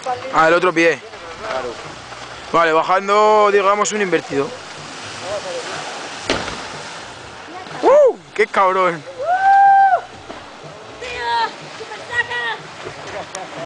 Ah, el otro pie. Claro. Vale, bajando, digamos, un invertido. ¡Qué cabrón!